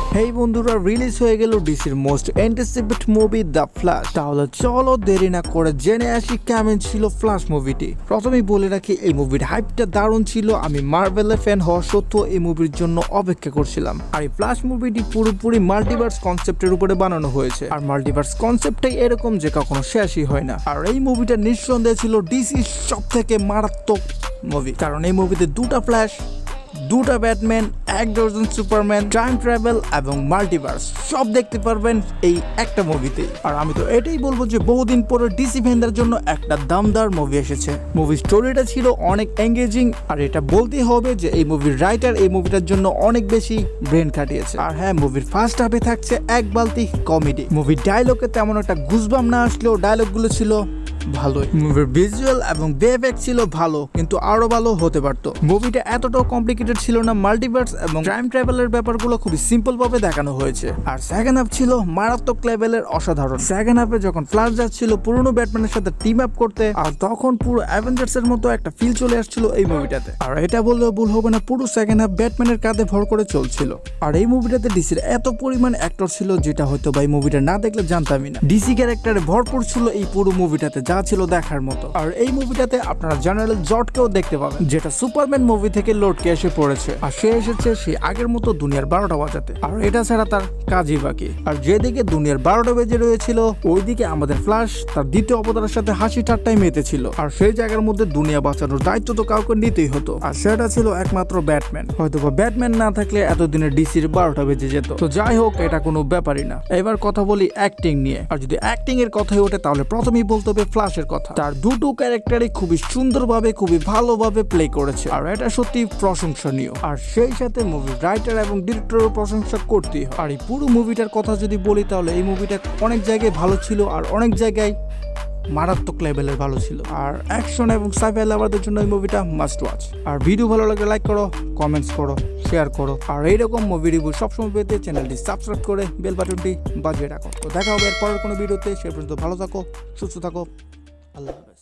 হেই বন্ধুরা, রিলিজ হয়ে গেল ডিসির most anticipated movie the flash. তাহলে চলো দেরি না করে জেনে আসি কেমন ছিল ফ্ল্যাশ মুভিটি। প্রথমেই বলে রাখি, এই মুভির হাইপটা দারুণ ছিল। আমি মার্ভেলের ফ্যান হওয়া সত্ত্বেও এই মুভির জন্য অপেক্ষা করছিলাম। আর এই ফ্ল্যাশ মুভিটি পুরোপুরি মাল্টিভার্স কনসেপ্টের উপরে বানানো হয়েছে। আর মাল্টিভার্স কনসেপ্টটাই এরকম যে কখনো শেষই হয় না। আর এই মুভিটা নিঃসন্দেহে ছিল ডিসির সব থেকে মারাত্মক মুভি, কারণ এই মুভিতে দুটা ফ্ল্যাশ, দুটা batman, 1 dozen superman, time travel এবং মাল্টিভার্স সব দেখতে পারবেন এই একটা মুভিতে। আর আমি তো এটাই বলবো যে বহুদিন পরে ডিসি ফ্যানদের জন্য একটা দামদার মুভি এসেছে। মুভি স্টোরিটা ছিল অনেক এঙ্গেজিং। আর এটা বলতেই হবে যে এই মুভির রাইটার এই মুভিটার জন্য অনেক বেশি ব্রেন খাটিয়েছে। আর হ্যাঁ, মুভির ফার্স্ট হাফে থাকছে এক বালতি কমেডি। মুভির ডায়লগে তেমন একটা গুজবাম না আসলেও ডায়লগগুলো ছিল ভালোই। মুভির ভিজুয়াল এবং ভিএফএক্স ছিল ভালো, কিন্তু আরো ভালো হতে পারতো। মুভিটা এতটাও কমপ্লিকেটেড ছিল না। মাল্টিভার্স এবং টাইম ট্রাভেলের ব্যাপারগুলো খুবই সিম্পল ভাবে দেখানো হয়েছে। আর সেকেন্ড হাফ ছিল মারাত্মক লেভেলের অসাধারণ। সেকেন্ড হাফে যখন ফ্ল্যাশ যাচ্ছিল পুরনো ব্যাটম্যানের সাথে টিম আপ করতে, আর তখন পুরো অ্যাভেঞ্জার্স এর মতো একটা ফিল চলে আসছিল এই মুভিটাতে। আর এটা বললেও ভুল হবে না, পুরো সেকেন্ড হাফ ব্যাটম্যানের কাঁধে ভর করে চলছিল। আর এই মুভিটাতে ডিসির এত পরিমাণ অ্যাক্টর ছিল যেটা হয়তো বা এই মুভিটা না দেখলে জানতামই না। ডিসি ক্যারেক্টারে ভরপুর ছিল এই পুরো মুভিটাতে, যা ছিল দেখার মতো। আর এই মুভিটাতে আপনারা জেনারেল জর্ডকেও দেখতে পাবেন, যেটা সুপারম্যান মুভি থেকে লড়কে এসে পড়েছে। আর সে এসেছে সেই আগের মতো দুনিয়ার 12টা বাজাতে। আর এটা ছাড়া তার কাজই বাকি। আর যেদিকে দুনিয়ার 12টা বেজে রয়েছিল, ওইদিকে আমাদের ফ্ল্যাশ তার দ্বিতীয় অবতারের সাথে হাসি ঠাট্টায় মেতেছিল। আর সেই জায়গার মধ্যে দুনিয়া বাঁচানোর দায়িত্ব তো কাউকে নিতেই হতো। আর সেটা ছিল একমাত্র ব্যাটম্যান। হয়তো বা ব্যাটম্যান না থাকলে এতদিনের ডিসির 12টা বেজে যেত। তো যাই হোক, এটা কোনো ব্যাপারই না। এবার কথা বলি অ্যাক্টিং নিয়ে। আর যদি অ্যাক্টিং এর কথাই ওঠে, তাহলে প্রথমেই বলতে হবে ফ্ল্যাশের কথা। তার দুটো ক্যারেক্টারই খুবই সুন্দরভাবে, খুবই ভালোভাবে প্লে করেছে। আর এটা সত্যি প্রশংসনীয়। আর সেই সাথে মুভির রাইটার এবং ডিরেক্টরের প্রশংসা করতেই হয়। আর এই পুরো মুভিটার কথা যদি বলি, তাহলে এই মুভিটা অনেক জায়গায় ভালো ছিল, আর অনেক জায়গায় মারাত্মক লেভেলের ভালো ছিল। আর অ্যাকশন এবং সাইফাই লাভারদের জন্য এই মুভিটা মাস্ট ওয়াচ। আর ভিডিও ভালো লাগলে লাইক করো, কমেন্টস করো, শেয়ার করো। আর এইরকম মুভি রিভিউ সবসময় পেতে চ্যানেলটি সাবস্ক্রাইব করে বেল বাটনটি বাজিয়ে রাখো। তো দেখা হবে এর পরের কোনো ভিডিওতে। সে পর্যন্ত ভালো থাকো, সুস্থ থাকো, আল্লাহ হাফেজ।